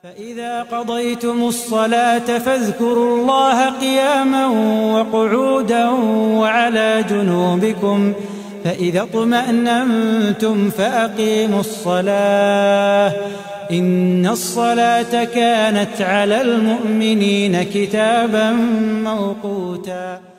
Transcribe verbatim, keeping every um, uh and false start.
فإذا قضيتم الصلاة فاذكروا الله قياما وقعودا وعلى جنوبكم، فإذا اطمأننتم فأقيموا الصلاة إن الصلاة كانت على المؤمنين كتابا موقوتا.